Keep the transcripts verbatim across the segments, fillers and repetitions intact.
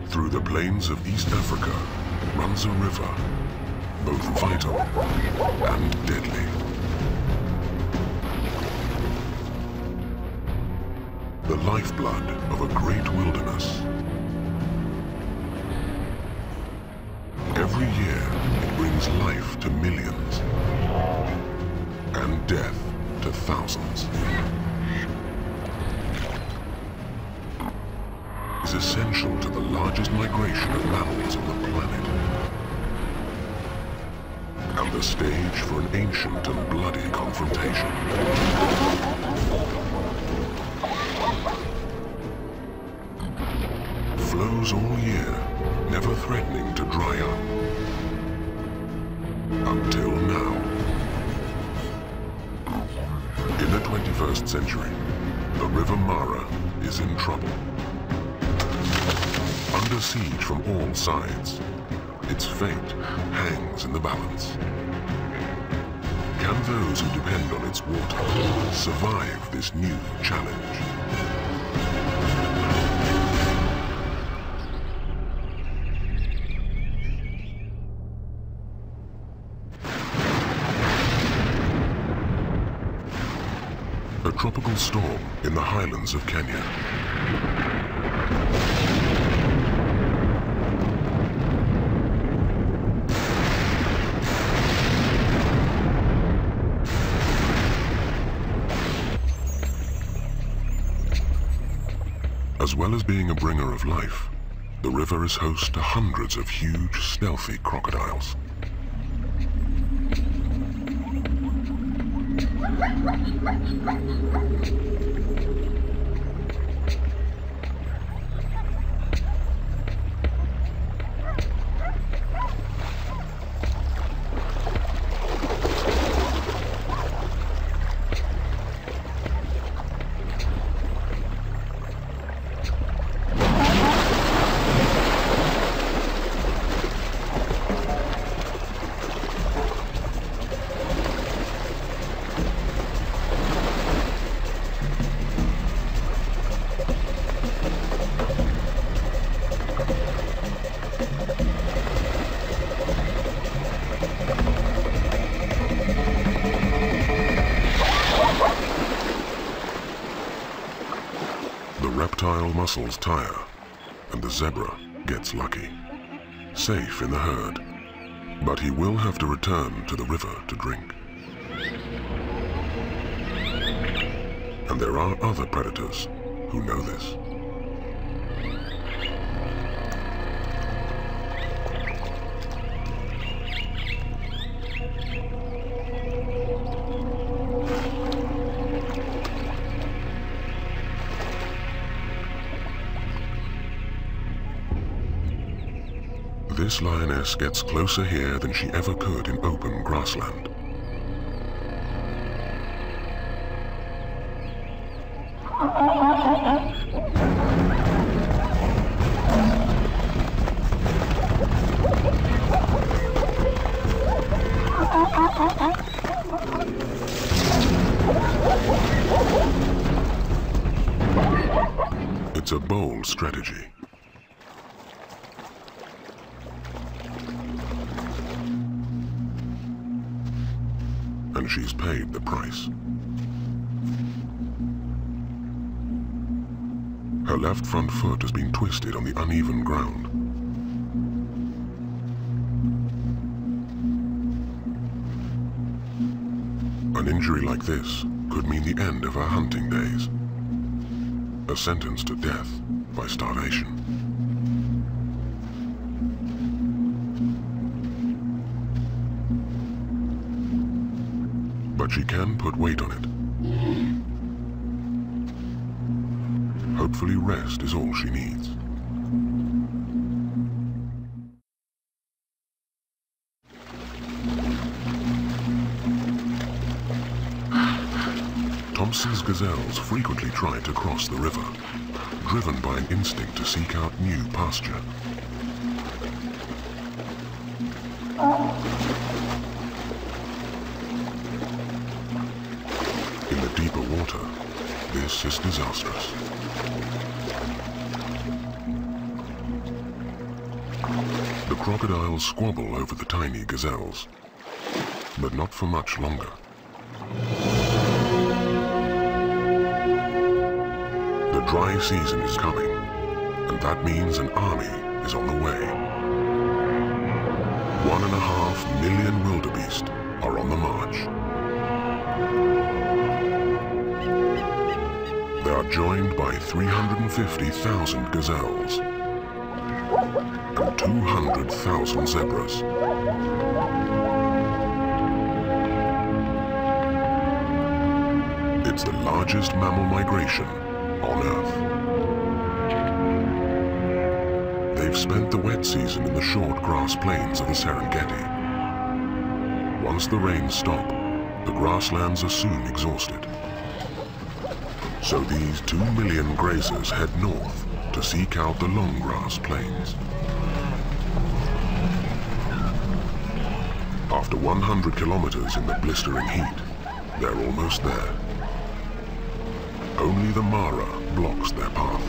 Through the plains of East Africa runs a river, both vital and deadly. The lifeblood of a great wilderness. Every year, it brings life to millions and death to thousands. Is essential to the largest migration of mammals on the planet, and the stage for an ancient and bloody confrontation. Flows all year, never threatening to dry up. Until now. In the twenty-first century, the River Mara is in trouble. Under siege from all sides, its fate hangs in the balance. Can those who depend on its water survive this new challenge? A tropical storm in the highlands of Kenya. As well as being a bringer of life, the river is host to hundreds of huge, stealthy crocodiles. Reptile muscles tire, and the zebra gets lucky. Safe in the herd, but he will have to return to the river to drink. And there are other predators who know this. This lioness gets closer here than she ever could in open grassland. It's a bold strategy. And she's paid the price. Her left front foot has been twisted on the uneven ground. An injury like this could mean the end of her hunting days. A sentence to death by starvation. But she can put weight on it. Hopefully rest is all she needs. Thompson's gazelles frequently try to cross the river, driven by an instinct to seek out new pasture. In the deeper water, this is disastrous. crocodiles squabble over the tiny gazelles, but not for much longer. The dry season is coming, and that means an army is on the way. One and a half million wildebeest are on the march. They are joined by three hundred fifty thousand gazelles and two hundred thousand zebras. It's the largest mammal migration on Earth. They've spent the wet season in the short grass plains of the Serengeti. Once the rains stop, the grasslands are soon exhausted. So these two million grazers head north to seek out the long grass plains. After one hundred kilometers in the blistering heat, they're almost there. Only the Mara blocks their path.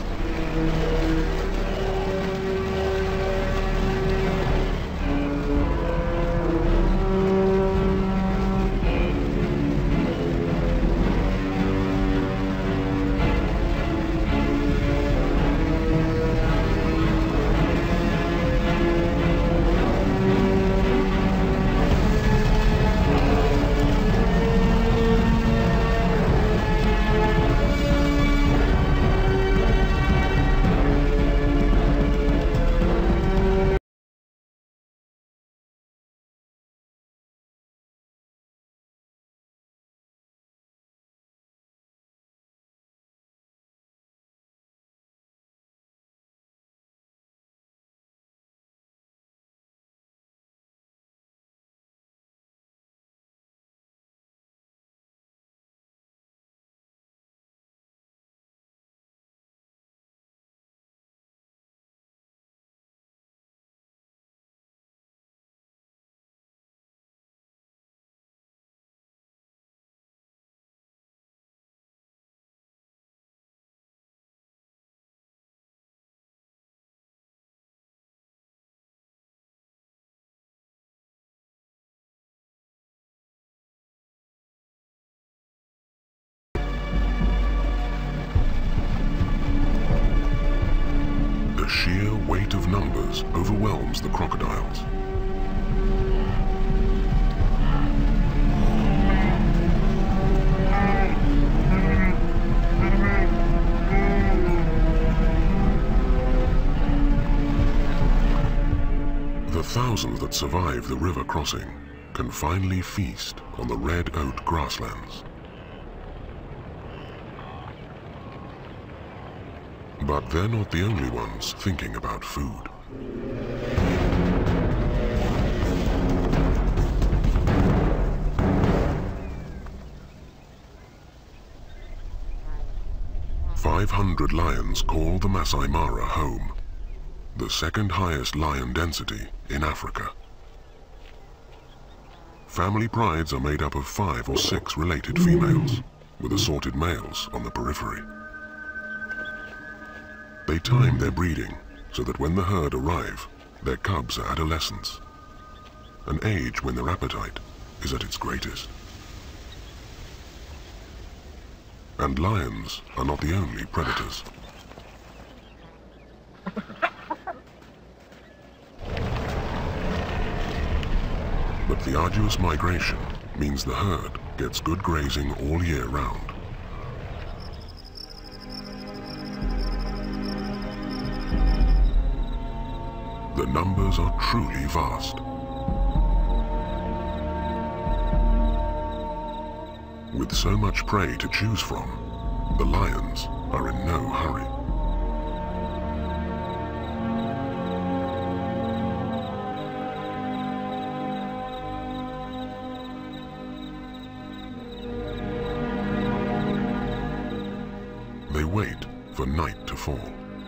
The sheer weight of numbers overwhelms the crocodiles. The thousands that survive the river crossing can finally feast on the red oat grasslands. But they're not the only ones thinking about food. five hundred lions call the Masai Mara home, the second highest lion density in Africa. Family prides are made up of five or six related females, with assorted males on the periphery. They time their breeding so that when the herd arrive, their cubs are adolescents, an age when their appetite is at its greatest. And lions are not the only predators. But the arduous migration means the herd gets good grazing all year round. The numbers are truly vast. With so much prey to choose from, the lions are in no hurry. They wait for night to fall.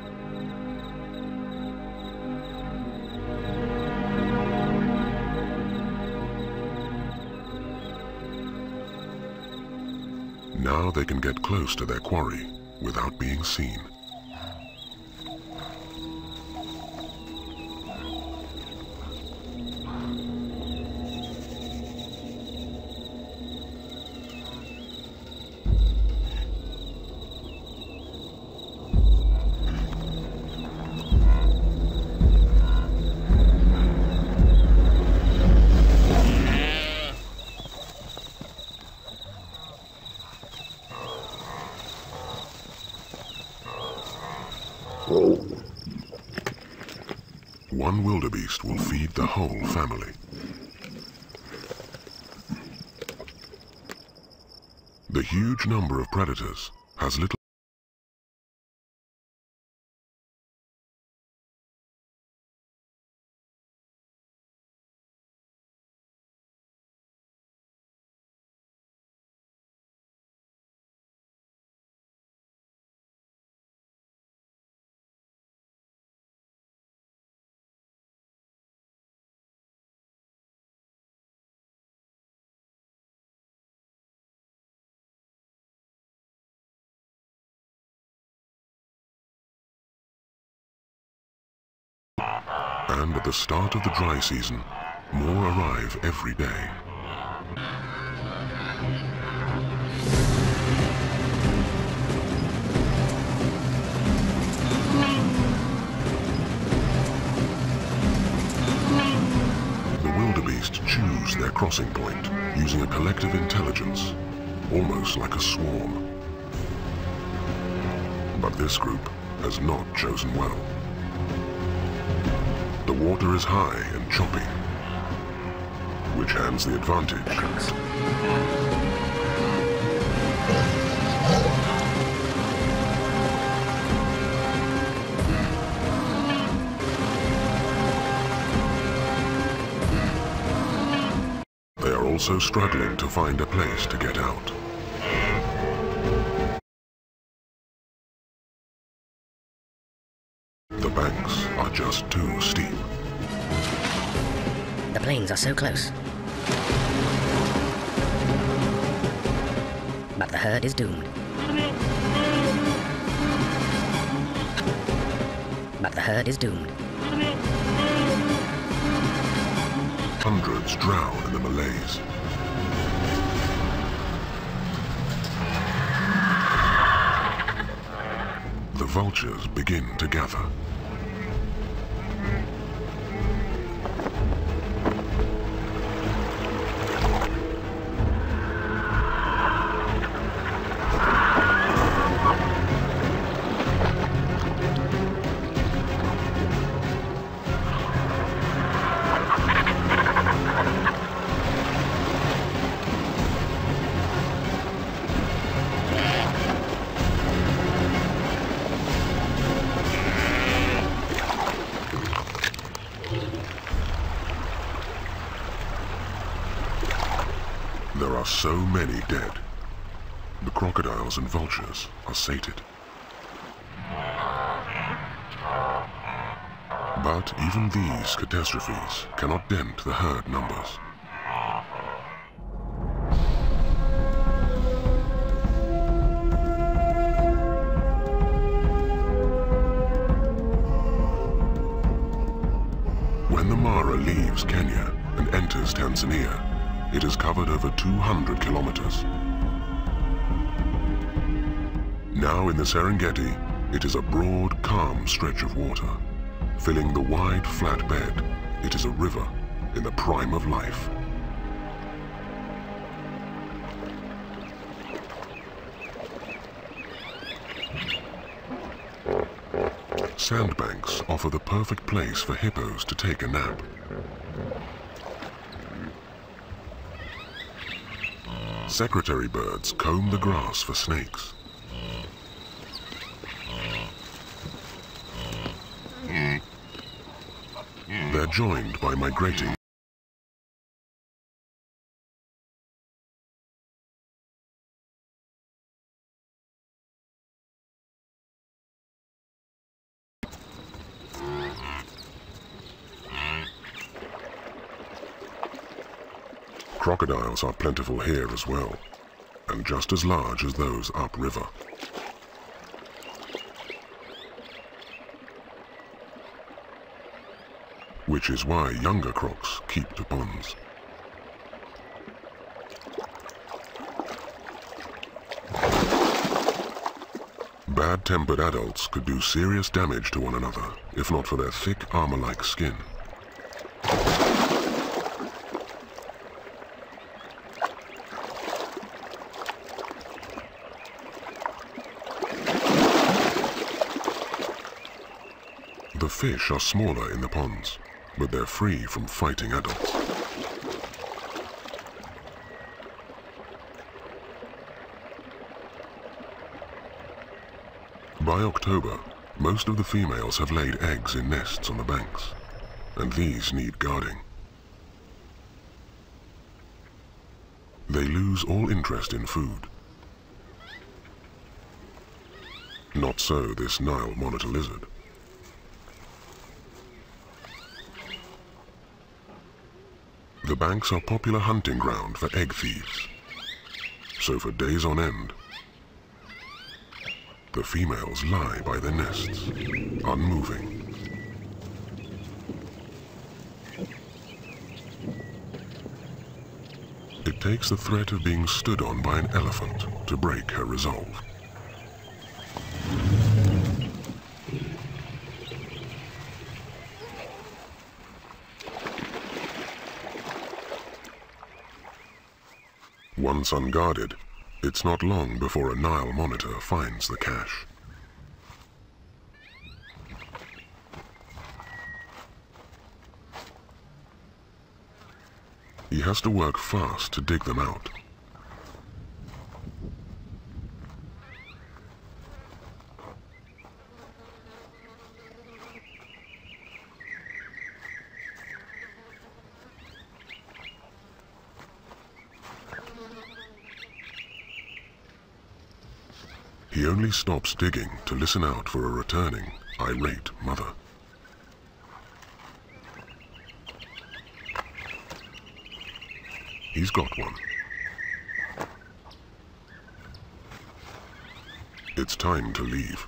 Now they can get close to their quarry without being seen. One wildebeest will feed the whole family. The huge number of predators has little. And at the start of the dry season, more arrive every day. The wildebeest choose their crossing point using a collective intelligence, almost like a swarm. But this group has not chosen well. The water is high and choppy, which hands the advantage. They are also struggling to find a place to get out. The banks are just too steep. The plains are so close. But the herd is doomed. But the herd is doomed. Hundreds drown in the malaise. The vultures begin to gather. There are so many dead. The crocodiles and vultures are sated. But even these catastrophes cannot dent the herd numbers. When the Mara leaves Kenya and enters Tanzania, it has covered over two hundred kilometers. Now in the Serengeti, it is a broad, calm stretch of water. Filling the wide, flat bed, it is a river in the prime of life. Sandbanks offer the perfect place for hippos to take a nap. Secretary birds comb the grass for snakes. They're joined by migrating crocodiles are plentiful here as well, and just as large as those upriver. Which is why younger crocs keep to ponds. Bad-tempered adults could do serious damage to one another, if not for their thick armor-like skin. fish are smaller in the ponds, but they're free from fighting adults. By October, most of the females have laid eggs in nests on the banks, and these need guarding. They lose all interest in food. Not so this Nile monitor lizard. The banks are popular hunting ground for egg thieves, so for days on end, the females lie by their nests, unmoving. It takes the threat of being stood on by an elephant to break her resolve. Once unguarded, it's not long before a Nile monitor finds the cache. He has to work fast to dig them out. He only stops digging to listen out for a returning, irate mother. He's got one. It's time to leave.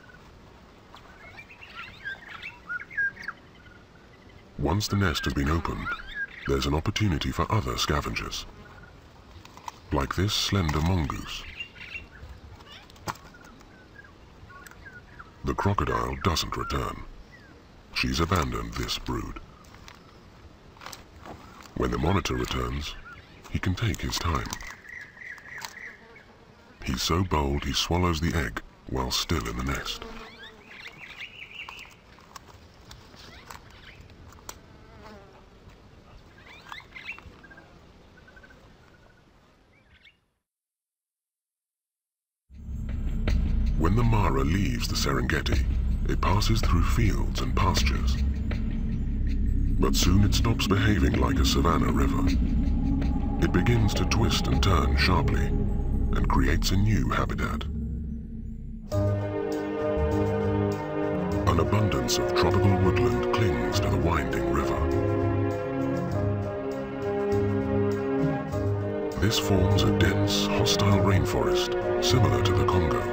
Once the nest has been opened, there's an opportunity for other scavengers, like this slender mongoose. The crocodile doesn't return. She's abandoned this brood. When the monitor returns, he can take his time. He's so bold he swallows the egg while still in the nest. When the Mara leaves the Serengeti, it passes through fields and pastures. But soon it stops behaving like a savanna river. It begins to twist and turn sharply, and creates a new habitat. An abundance of tropical woodland clings to the winding river. This forms a dense, hostile rainforest, similar to the Congo.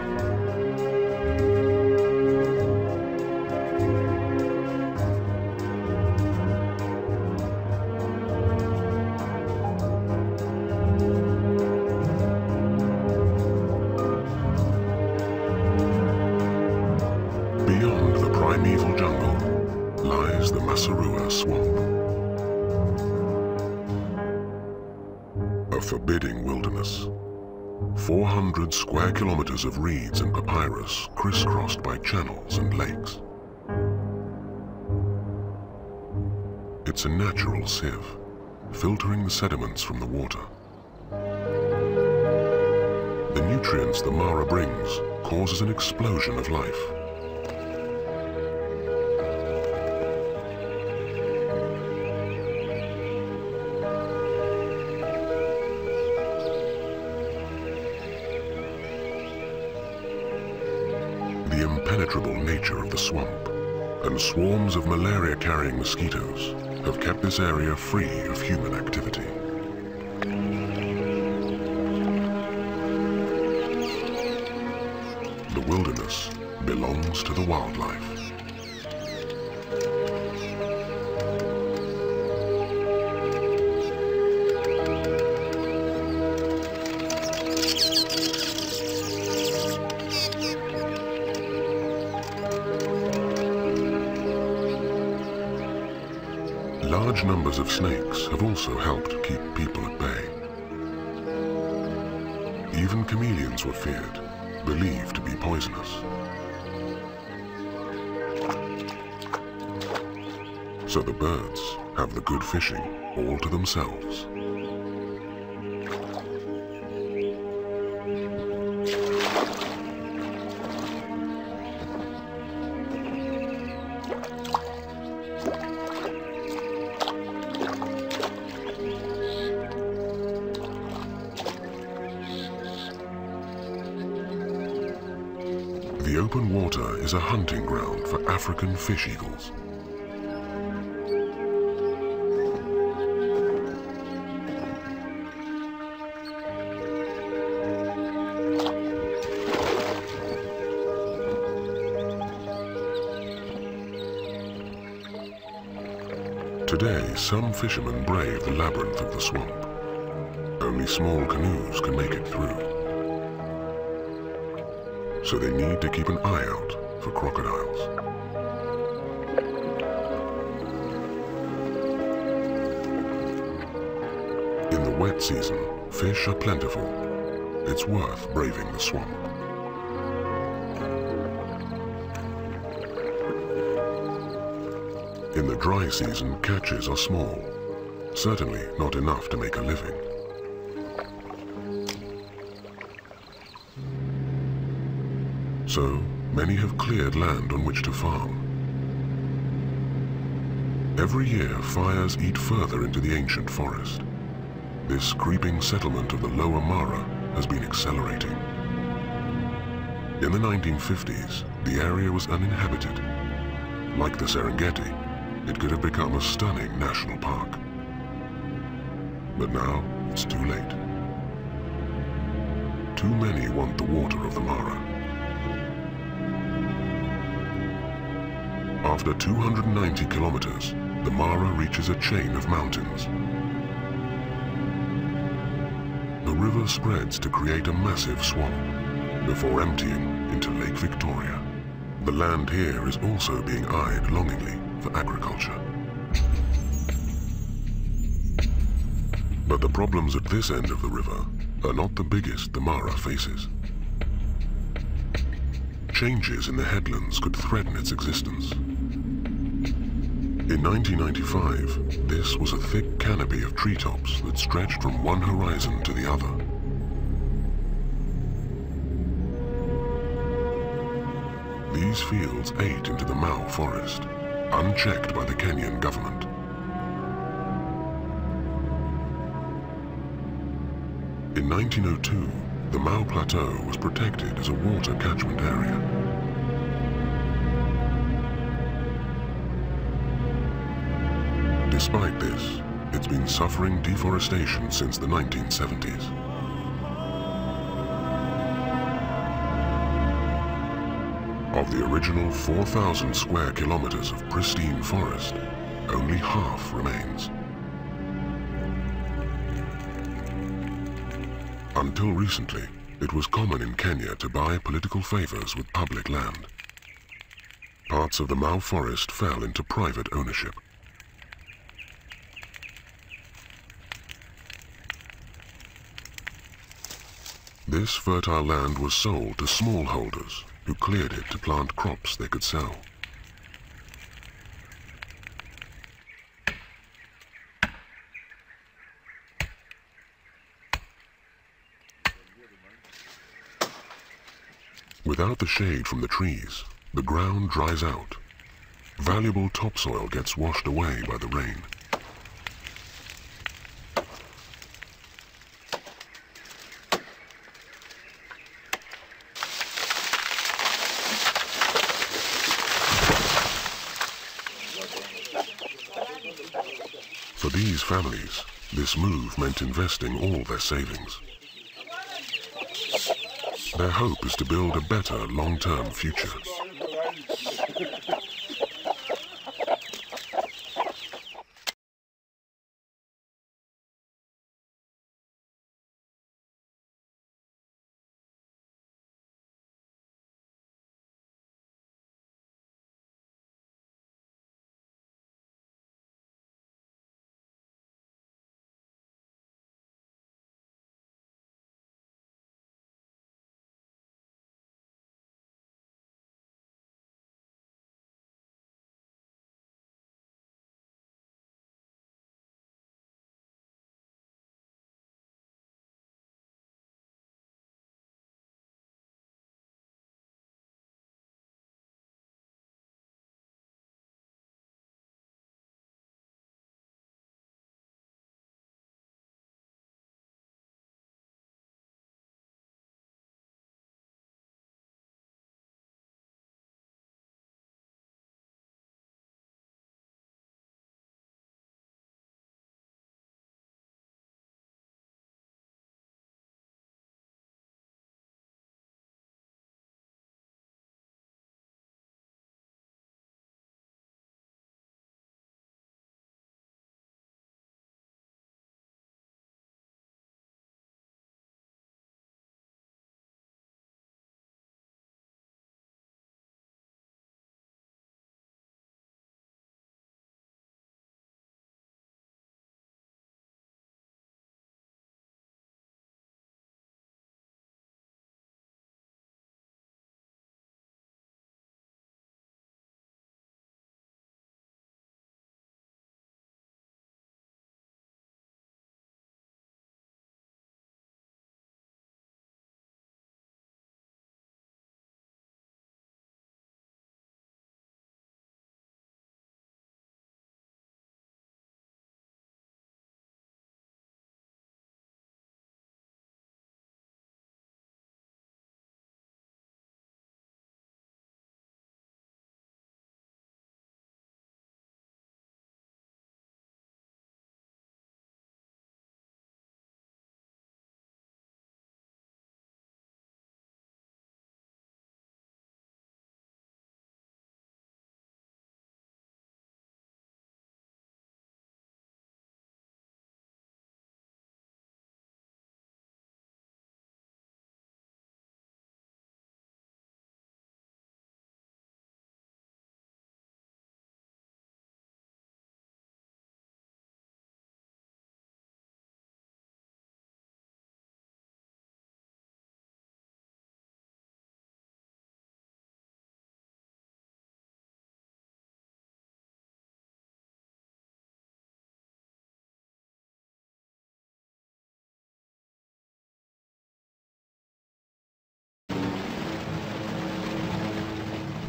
Beyond the primeval jungle lies the Masarua Swamp. A forbidding wilderness. four hundred square kilometers of reeds and papyrus crisscrossed by channels and lakes. It's a natural sieve, filtering the sediments from the water. The nutrients the Mara brings causes an explosion of life. The impenetrable nature of the swamp and swarms of malaria-carrying mosquitoes have kept this area free of human activity. The wilderness belongs to the wildlife. Large numbers of snakes have also helped keep people at bay. Even chameleons were feared, believed to be poisonous. So the birds have the good fishing all to themselves. The open water is a hunting ground for African fish eagles. Today, some fishermen brave the labyrinth of the swamp. Only small canoes can make it through. So they need to keep an eye out for crocodiles. In the wet season, fish are plentiful. It's worth braving the swamp. In the dry season, catches are small, certainly not enough to make a living. So, many have cleared land on which to farm. Every year, fires eat further into the ancient forest. This creeping settlement of the Lower Mara has been accelerating. In the nineteen fifties, the area was uninhabited. Like the Serengeti, it could have become a stunning national park. But now, it's too late. Too many want the water of the Mara. After two hundred ninety kilometers, the Mara reaches a chain of mountains. The river spreads to create a massive swamp before emptying into Lake Victoria. The land here is also being eyed longingly for agriculture. But the problems at this end of the river are not the biggest the Mara faces. Changes in the headlands could threaten its existence. In nineteen ninety-five, this was a thick canopy of treetops that stretched from one horizon to the other. These fields ate into the Mau forest, unchecked by the Kenyan government. In nineteen oh two, the Mau Plateau was protected as a water catchment area. Despite this, it's been suffering deforestation since the nineteen seventies. Of the original four thousand square kilometers of pristine forest, only half remains. Until recently, it was common in Kenya to buy political favors with public land. Parts of the Mau forest fell into private ownership. This fertile land was sold to smallholders who cleared it to plant crops they could sell. Without the shade from the trees, the ground dries out. Valuable topsoil gets washed away by the rain. For these families, this move meant investing all their savings. Their hope is to build a better long-term future.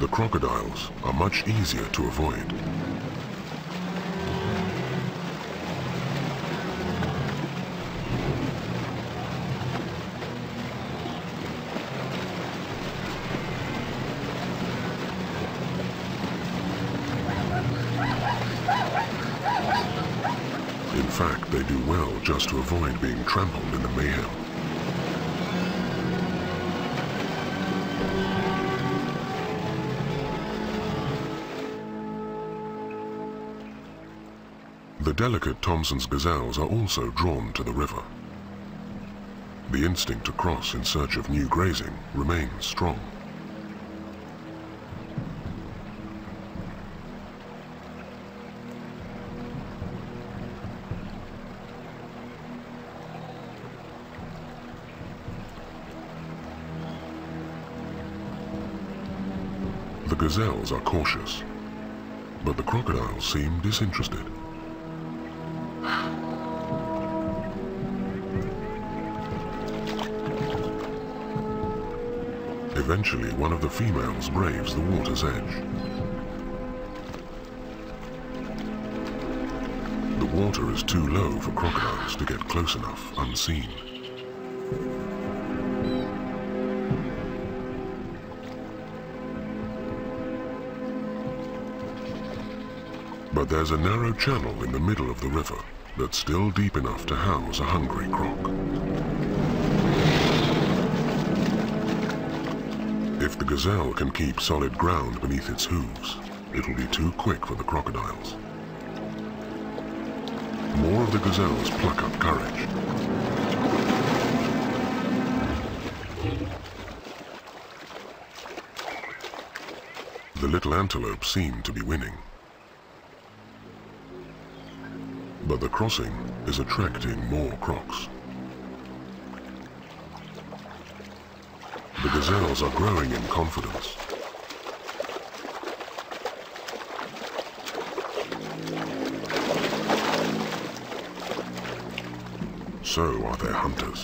The crocodiles are much easier to avoid. In fact, they do well just to avoid being trampled in the mayhem. The delicate Thomson's gazelles are also drawn to the river. The instinct to cross in search of new grazing remains strong. The gazelles are cautious, but the crocodiles seem disinterested. Eventually, one of the females braves the water's edge. The water is too low for crocodiles to get close enough unseen. But there's a narrow channel in the middle of the river that's still deep enough to house a hungry croc. If the gazelle can keep solid ground beneath its hooves, it'll be too quick for the crocodiles. More of the gazelles pluck up courage. The little antelope seem to be winning. But the crossing is attracting more crocs. The gazelles are growing in confidence. So are their hunters.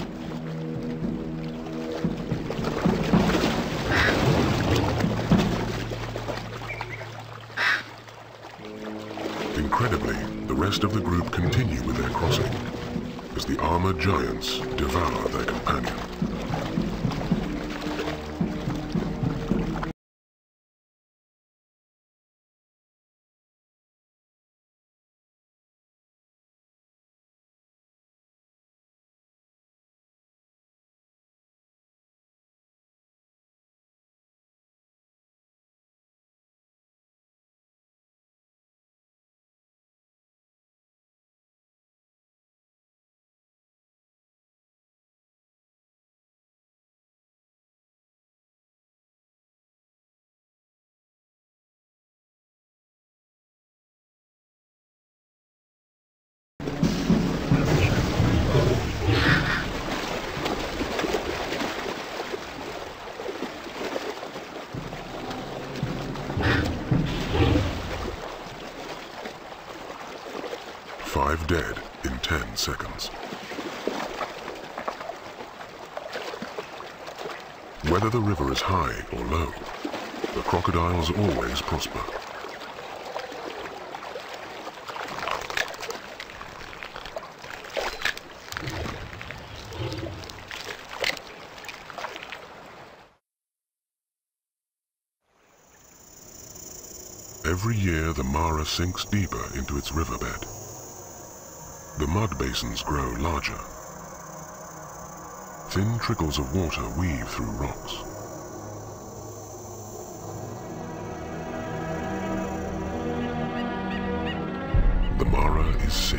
Incredibly, the rest of the group continue with their crossing as the armored giants devour their companion. Five dead in ten seconds. Whether the river is high or low, the crocodiles always prosper. Every year the Mara sinks deeper into its riverbed. The mud basins grow larger. Thin trickles of water weave through rocks. The Mara is sick.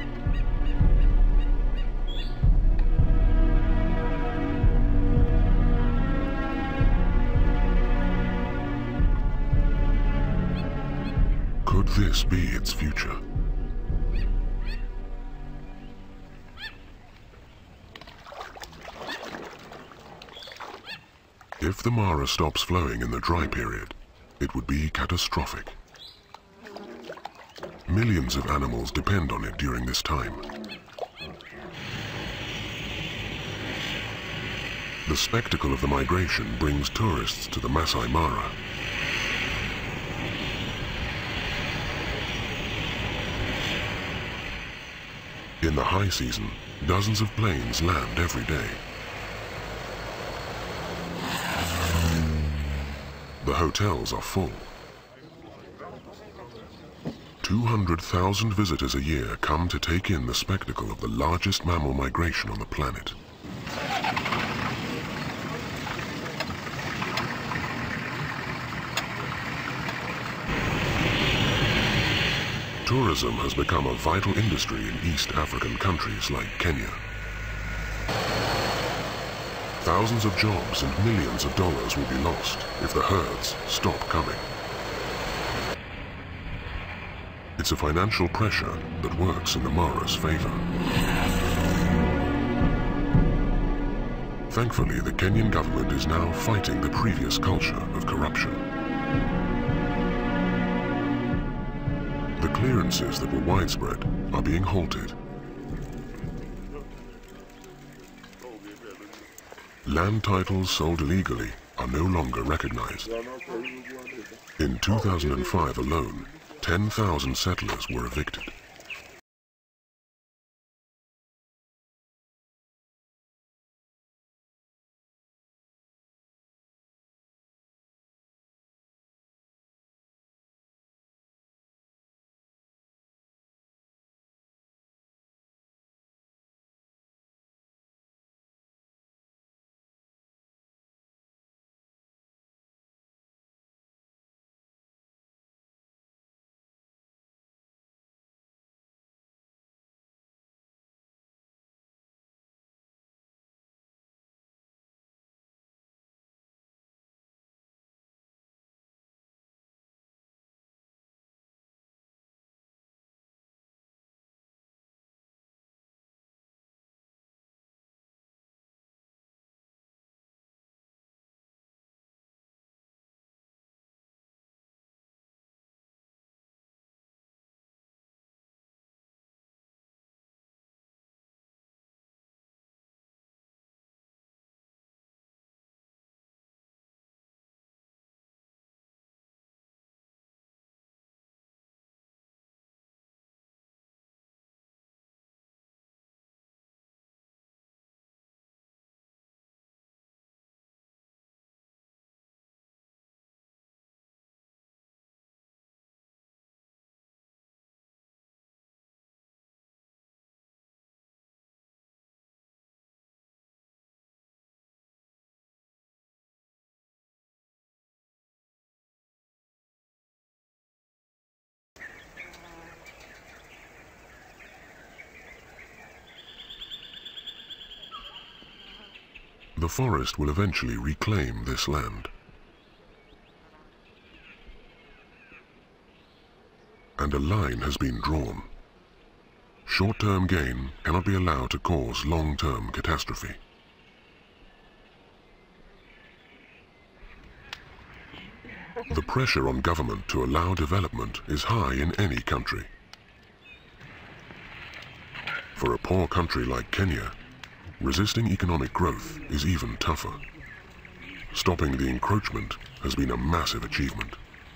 Could this be its future? If the Mara stops flowing in the dry period, it would be catastrophic. Millions of animals depend on it during this time. The spectacle of the migration brings tourists to the Masai Mara. In the high season, dozens of planes land every day. The hotels are full. two hundred thousand visitors a year come to take in the spectacle of the largest mammal migration on the planet. Tourism has become a vital industry in East African countries like Kenya. Thousands of jobs and millions of dollars will be lost if the herds stop coming. It's a financial pressure that works in the Mara's favor. Thankfully, the Kenyan government is now fighting the previous culture of corruption. The clearances that were widespread are being halted. Land titles sold illegally are no longer recognized. In two thousand five alone, ten thousand settlers were evicted. The forest will eventually reclaim this land. And a line has been drawn. Short-term gain cannot be allowed to cause long-term catastrophe. The pressure on government to allow development is high in any country. For a poor country like Kenya, resisting economic growth is even tougher. Stopping the encroachment has been a massive achievement.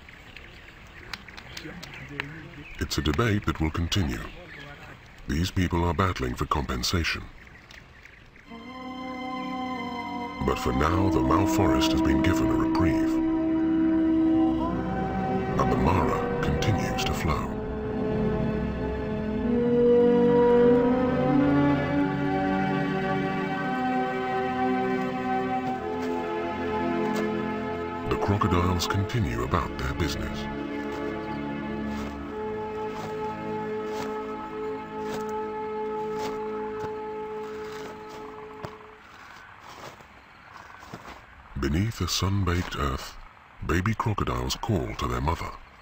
It's a debate that will continue. These people are battling for compensation. But for now, the Mau forest has been given a reprieve. And the Mara continues to flow. The crocodiles continue about their business. Beneath a sun-baked earth, baby crocodiles call to their mother.